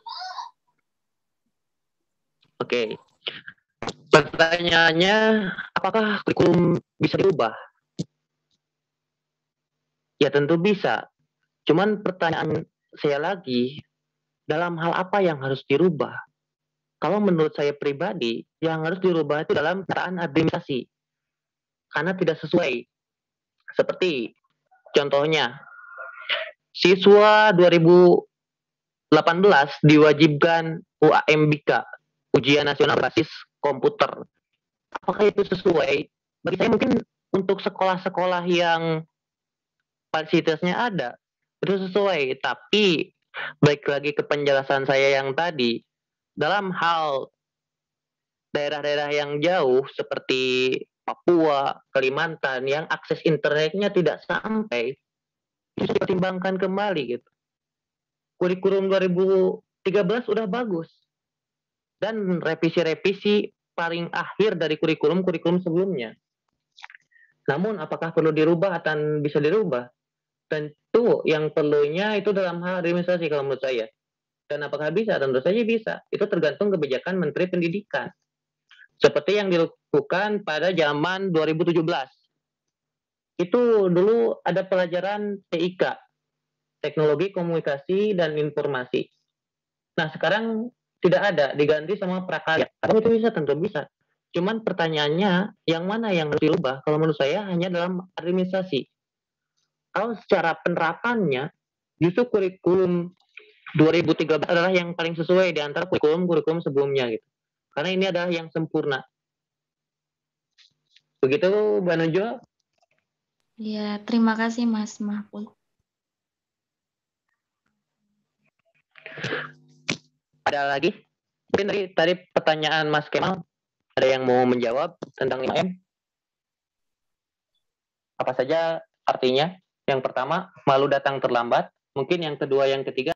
Speaker 4: Oke. Okay. Pertanyaannya, apakah kurikulum bisa dirubah? Ya tentu bisa. Cuman pertanyaan saya lagi, dalam hal apa yang harus dirubah? Kalau menurut saya pribadi, yang harus dirubah itu dalam penataan administrasi. Karena tidak sesuai. Seperti contohnya, siswa dua ribu delapan belas diwajibkan U A M B K, Ujian Nasional Basis Komputer. Apakah itu sesuai? Bagi saya mungkin untuk sekolah-sekolah yang fasilitasnya ada, itu sesuai. Tapi, baik lagi ke penjelasan saya yang tadi, dalam hal daerah-daerah yang jauh seperti Papua, Kalimantan, yang akses internetnya tidak sampai, itu dipertimbangkan kembali gitu. Kurikulum dua ribu tiga belas udah bagus. Dan revisi-revisi paling akhir dari kurikulum-kurikulum sebelumnya. Namun apakah perlu dirubah atau bisa dirubah? Tentu yang perlunya itu dalam hal administrasi kalau menurut saya. Dan apakah bisa? Tentu saja bisa. Itu tergantung kebijakan Menteri Pendidikan. Seperti yang dilakukan pada zaman dua ribu tujuh belas. Itu dulu ada pelajaran T I K, Teknologi Komunikasi dan Informasi. Nah, sekarang tidak ada, diganti sama prakarya. Apakah itu bisa? Tentu bisa. Cuman pertanyaannya, yang mana yang harus dirubah? Kalau menurut saya hanya dalam administrasi. Kalau secara penerapannya, justru kurikulum dua ribu tiga belas adalah yang paling sesuai di antara kurikulum-kurikulum sebelumnya gitu. Karena ini adalah yang sempurna. Begitu, Mbak Najwa?
Speaker 5: Ya, terima kasih Mas Mahfud.
Speaker 4: Ada lagi? Mungkin tadi, tadi pertanyaan Mas Kemal, ada yang mau menjawab tentang lima M? Apa saja artinya? Yang pertama, malu datang terlambat. Mungkin yang kedua, yang ketiga.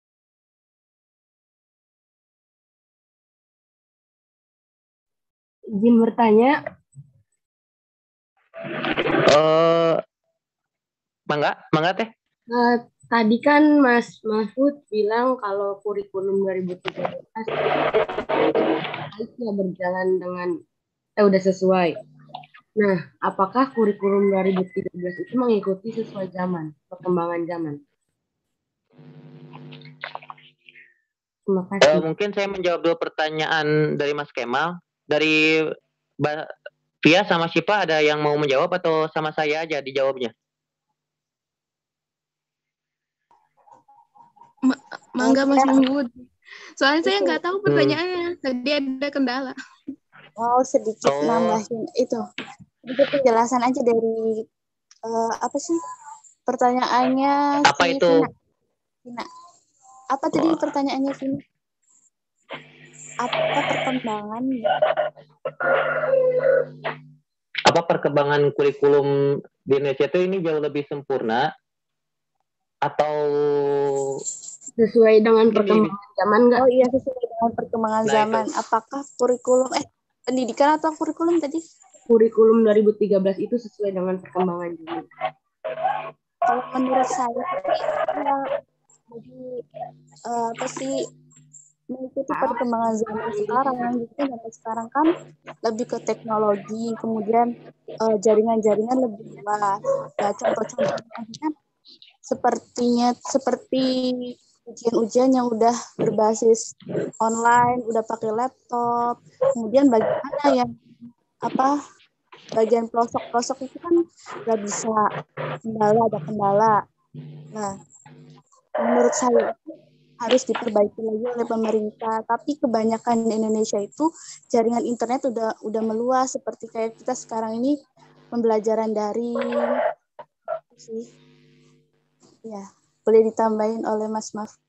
Speaker 7: Izin bertanya.
Speaker 4: Uh, mangga, mangga teh.
Speaker 7: Uh, tadi kan Mas Mahfud bilang kalau kurikulum dua ribu tiga belas baiknya berjalan dengan eh udah sesuai. Nah, apakah kurikulum dua ribu tiga belas itu mengikuti sesuai zaman, perkembangan zaman? Terima kasih.
Speaker 4: Uh, mungkin saya menjawab dua pertanyaan dari Mas Kemal. Dari Mbak Via sama Syifa ada yang mau menjawab atau sama saya aja dijawabnya?
Speaker 3: Ma Mangga Mas Mahfud. Soalnya saya nggak tahu pertanyaannya. Hmm. Tadi ada kendala.
Speaker 2: Oh, sedikit oh. nambahin itu. Sedikit penjelasan aja dari uh, apa sih pertanyaannya
Speaker 4: apa
Speaker 2: si
Speaker 4: itu?
Speaker 2: Vina. Vina. Apa tadi oh. pertanyaannya Vina? Apa perkembangan?
Speaker 4: Apa perkembangan kurikulum di Indonesia itu ini jauh lebih sempurna atau
Speaker 7: sesuai dengan perkembangan zaman nggak?
Speaker 2: Oh iya, sesuai dengan perkembangan nah, zaman. Itu. Apakah kurikulum eh pendidikan atau kurikulum tadi?
Speaker 7: Kurikulum dua ribu tiga belas itu sesuai dengan perkembangan zaman.
Speaker 2: Kalau menurut saya ya, jadi uh, apa sih mengikuti perkembangan zaman sekarang. Jadi kan zaman sekarang kan lebih ke teknologi, kemudian uh, jaringan-jaringan lebih luas. Ya, contoh-contohnya kan sepertinya seperti ujian-ujian yang udah berbasis online, udah pakai laptop. Kemudian bagaimana yang apa bagian pelosok-pelosok itu kan nggak bisa, kendala ada kendala. Nah, menurut saya itu harus diperbaiki lagi oleh pemerintah. Tapi kebanyakan di Indonesia itu jaringan internet udah udah meluas seperti kayak kita sekarang ini pembelajaran daring sih. Ya, boleh ditambahin oleh Mas Maf.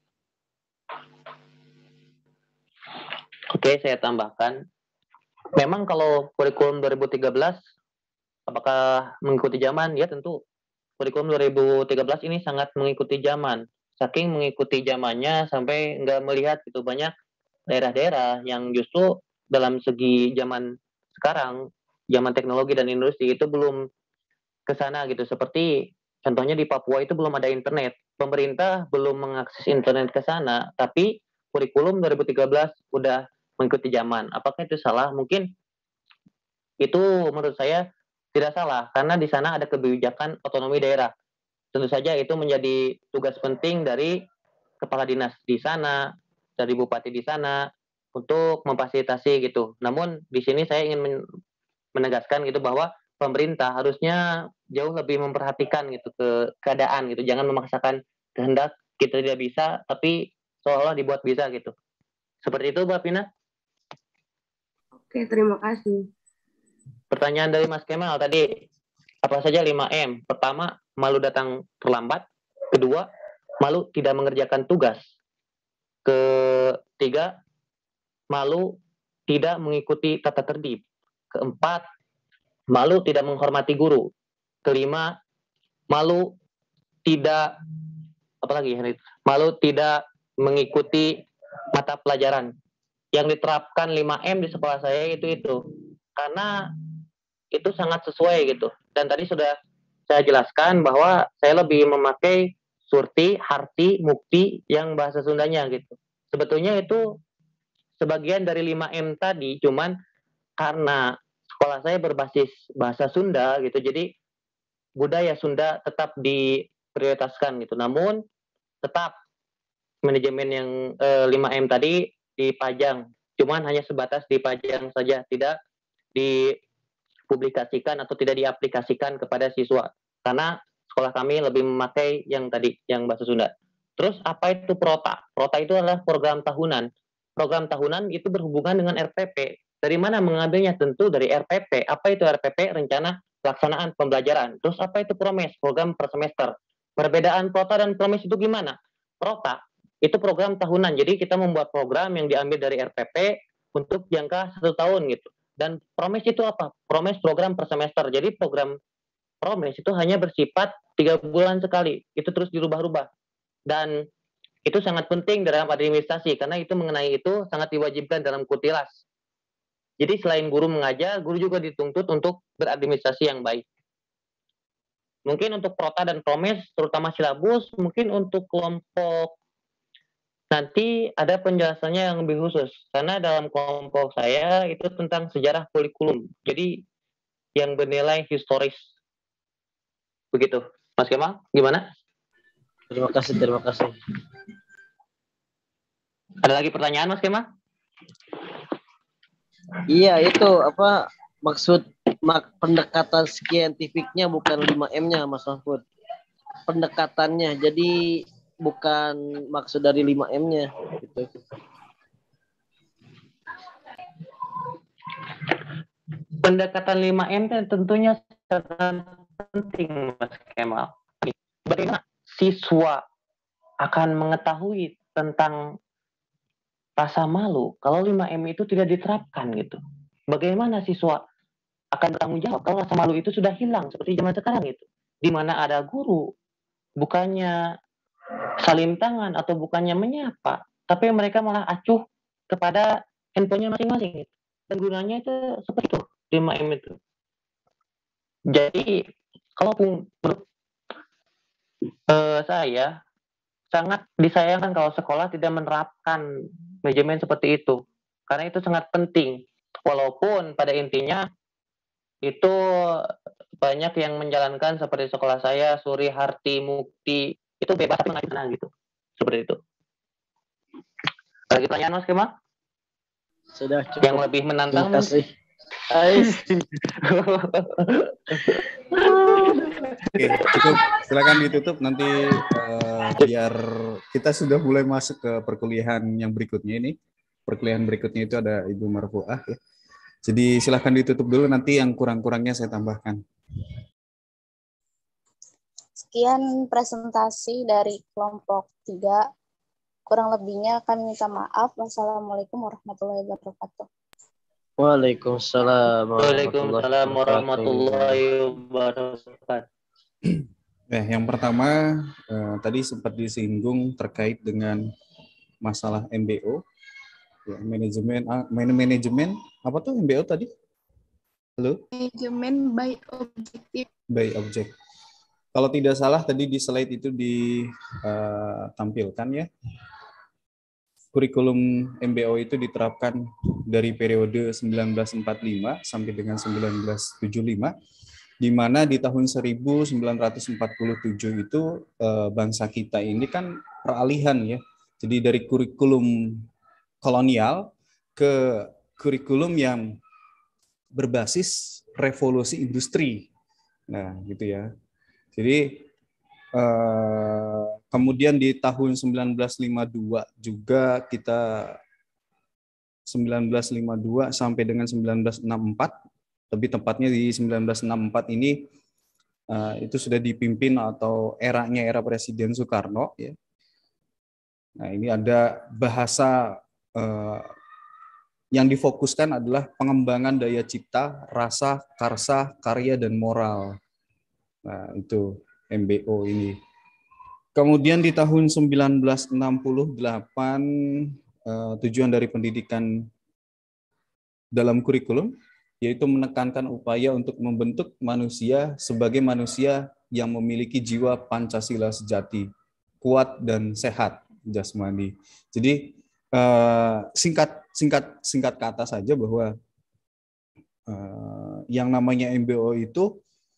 Speaker 4: Oke, saya tambahkan. Memang kalau kurikulum dua ribu tiga belas apakah mengikuti zaman? Ya tentu. Kurikulum dua ribu tiga belas ini sangat mengikuti zaman. Saking mengikuti zamannya sampai nggak melihat gitu banyak daerah-daerah yang justru dalam segi zaman sekarang, zaman teknologi dan industri itu belum ke sana gitu. Seperti contohnya di Papua itu belum ada internet. Pemerintah belum mengakses internet ke sana, tapi kurikulum dua ribu tiga belas udah mengikuti zaman. Apakah itu salah? Mungkin itu menurut saya tidak salah karena di sana ada kebijakan otonomi daerah. Tentu saja itu menjadi tugas penting dari kepala dinas di sana, dari bupati di sana untuk memfasilitasi gitu. Namun di sini saya ingin menegaskan gitu bahwa pemerintah harusnya jauh lebih memperhatikan gitu ke keadaan gitu. Jangan memaksakan kehendak kita tidak bisa tapi seolah dibuat bisa gitu. Seperti itu, Mbak Pina.
Speaker 7: Oke, terima kasih.
Speaker 4: Pertanyaan dari Mas Kemal tadi, apa saja lima M? Pertama, malu datang terlambat. Kedua, malu tidak mengerjakan tugas. Ketiga, malu tidak mengikuti tata tertib. Keempat, malu tidak menghormati guru. Kelima, malu tidak apa lagi? Malu tidak mengikuti mata pelajaran. Yang diterapkan lima M di sekolah saya itu itu. Karena itu sangat sesuai gitu. Dan tadi sudah saya jelaskan bahwa saya lebih memakai surti, harti, mukti yang bahasa Sundanya gitu. Sebetulnya itu sebagian dari lima M tadi, cuman karena sekolah saya berbasis bahasa Sunda gitu, jadi budaya Sunda tetap diprioritaskan gitu. Namun tetap manajemen yang eh, lima M tadi dipajang, cuman hanya sebatas dipajang saja, tidak dipublikasikan atau tidak diaplikasikan kepada siswa. Karena sekolah kami lebih memakai yang tadi, yang bahasa Sunda. Terus apa itu Prota? Prota itu adalah program tahunan. Program tahunan itu berhubungan dengan R P P. Dari mana mengambilnya? Tentu dari R P P. Apa itu R P P? Rencana pelaksanaan pembelajaran. Terus apa itu Promes? Program per semester. Perbedaan Prota dan Promes itu gimana? Prota itu program tahunan. Jadi kita membuat program yang diambil dari R P P untuk jangka satu tahun gitu. Dan Promes itu apa? Promes program per semester. Jadi program Promes itu hanya bersifat tiga bulan sekali. Itu terus dirubah-rubah. Dan itu sangat penting dalam administrasi karena itu mengenai itu sangat diwajibkan dalam Kutilas. Jadi selain guru mengajar, guru juga dituntut untuk beradministrasi yang baik. Mungkin untuk Prota dan Promes, terutama silabus, mungkin untuk kelompok nanti ada penjelasannya yang lebih khusus. Karena dalam kelompok saya itu tentang sejarah kurikulum. Jadi yang bernilai historis. Begitu. Mas Kemal, gimana?
Speaker 6: Terima kasih, terima kasih.
Speaker 4: Ada lagi pertanyaan, Mas Kemal?
Speaker 6: Iya, itu apa maksud mak, pendekatan saintifiknya bukan lima M-nya, Mas Mahfud. Pendekatannya. Jadi bukan maksud dari lima M-nya gitu.
Speaker 4: Pendekatan lima M tentunya sangat penting, Mas Kemal. Bagaimana siswa akan mengetahui tentang rasa malu kalau lima M itu tidak diterapkan gitu. Bagaimana siswa akan bertanggung jawab kalau rasa malu itu sudah hilang seperti zaman sekarang itu. Di mana ada guru bukannya salim tangan atau bukannya menyapa, tapi mereka malah acuh kepada handphonenya masing-masing. Dan gunanya itu seperti itu, lima M itu. Jadi kalau menurut uh, saya sangat disayangkan kalau sekolah tidak menerapkan manajemen seperti itu. Karena itu sangat penting. Walaupun pada intinya itu banyak yang menjalankan seperti sekolah saya, Suri, Harti, Mukti, itu bebas mengajar sana gitu. Seperti itu. Lagi pertanyaan Mas Kemal?
Speaker 6: Sudah cukup.
Speaker 4: Yang lebih menantang.
Speaker 6: Terima kasih. Ais.
Speaker 1: Oke, cukup. Silakan ditutup nanti uh, biar kita sudah mulai masuk ke perkuliahan yang berikutnya ini. Perkuliahan berikutnya itu ada Ibu Marfuah ya. Jadi silakan ditutup dulu, nanti yang kurang-kurangnya saya tambahkan.
Speaker 2: Sekian presentasi dari kelompok tiga. Kurang lebihnya kami minta maaf. Wassalamualaikum warahmatullahi wabarakatuh.
Speaker 6: Waalaikumsalam
Speaker 4: Waalaikumsalam warahmatullahi wabarakatuh.
Speaker 1: Nah, yang pertama eh, tadi sempat disinggung terkait dengan masalah M B O, ya, manajemen, ah, manajemen apa tuh M B O tadi? Halo?
Speaker 3: Manajemen by objektif.
Speaker 1: By object. Kalau tidak salah tadi di slide itu ditampilkan ya. Kurikulum M B O itu diterapkan dari periode seribu sembilan ratus empat puluh lima sampai dengan seribu sembilan ratus tujuh puluh lima, di mana di tahun seribu sembilan ratus empat puluh tujuh itu bangsa kita ini kan peralihan ya. Jadi dari kurikulum kolonial ke kurikulum yang berbasis revolusi industri. Nah, gitu ya. Jadi eh, kemudian di tahun seribu sembilan ratus lima puluh dua juga kita seribu sembilan ratus lima puluh dua sampai dengan seribu sembilan ratus enam puluh empat, lebih tepatnya di seribu sembilan ratus enam puluh empat ini eh, itu sudah dipimpin atau eranya era Presiden Soekarno ya. Nah, ini ada bahasa eh, yang difokuskan adalah pengembangan daya cipta, rasa, karsa, karya, dan moral. Nah, itu M B O ini. Kemudian di tahun seribu sembilan ratus enam puluh delapan, eh, tujuan dari pendidikan dalam kurikulum yaitu menekankan upaya untuk membentuk manusia sebagai manusia yang memiliki jiwa Pancasila sejati, kuat dan sehat jasmani. Jadi eh, singkat singkat singkat kata saja bahwa eh, yang namanya M B O itu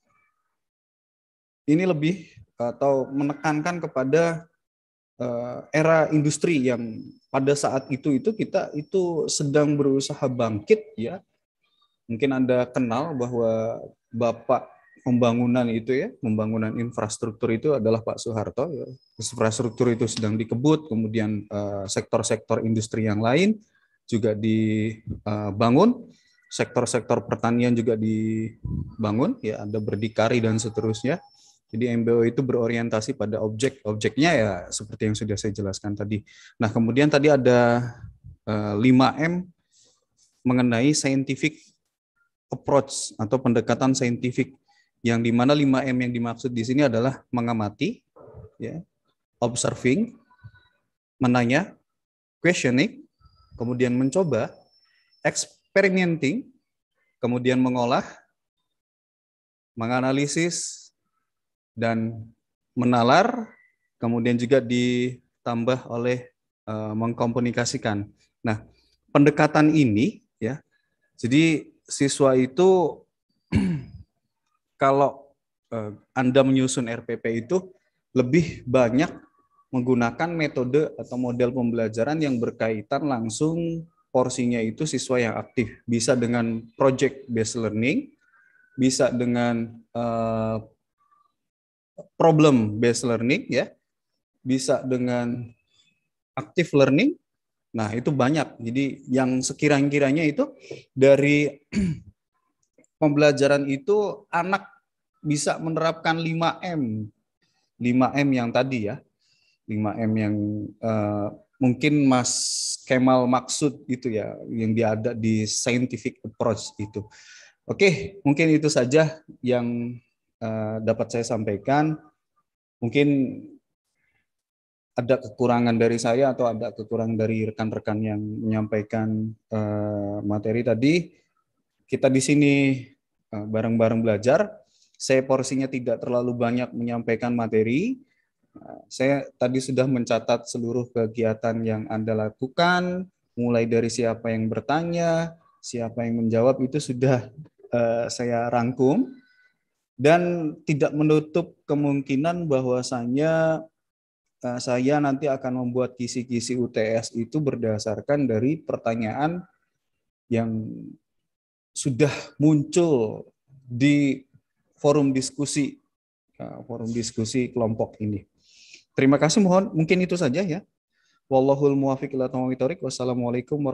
Speaker 1: ini lebih atau menekankan kepada uh, era industri yang pada saat itu itu kita itu sedang berusaha bangkit ya. Mungkin Anda kenal bahwa Bapak pembangunan itu ya, pembangunan infrastruktur itu adalah Pak Soeharto ya. Infrastruktur itu sedang dikebut, kemudian uh, sektor-sektor industri yang lain juga dibangun, sektor-sektor pertanian juga dibangun ya, ada berdikari dan seterusnya. Jadi M B O itu berorientasi pada objek, objeknya ya seperti yang sudah saya jelaskan tadi. Nah, kemudian tadi ada uh, lima M mengenai scientific approach atau pendekatan saintifik, yang di mana lima M yang dimaksud di sini adalah mengamati, ya, observing, menanya, questioning, kemudian mencoba, experimenting, kemudian mengolah, menganalisis, dan menalar, kemudian juga ditambah oleh uh, mengkomunikasikan. Nah, pendekatan ini ya, jadi siswa itu kalau uh, Anda menyusun R P P itu lebih banyak menggunakan metode atau model pembelajaran yang berkaitan langsung porsinya itu siswa yang aktif. Bisa dengan project based learning, bisa dengan uh, problem based learning ya, bisa dengan active learning. Nah, itu banyak. Jadi yang sekiranya-kiranya itu dari pembelajaran itu anak bisa menerapkan lima M. lima M yang tadi ya. lima M yang uh, mungkin Mas Kemal maksud itu ya, yang dia ada di scientific approach itu. Oke, mungkin itu saja yang Uh, dapat saya sampaikan. Mungkin ada kekurangan dari saya atau ada kekurangan dari rekan-rekan yang menyampaikan uh, materi tadi. Kita di sini uh, bareng-bareng belajar. Saya porsinya tidak terlalu banyak menyampaikan materi, Nah, saya tadi sudah mencatat seluruh kegiatan yang Anda lakukan, mulai dari siapa yang bertanya, siapa yang menjawab, itu sudah uh, saya rangkum, dan tidak menutup kemungkinan bahwasanya uh, saya nanti akan membuat kisi-kisi U T S itu berdasarkan dari pertanyaan yang sudah muncul di forum diskusi, uh, forum diskusi kelompok ini. Terima kasih, mohon mungkin itu saja ya. Wallahul muwaffiq ila aqwamit thoriq. Wassalamualaikum warahmatullahi wabarakatuh.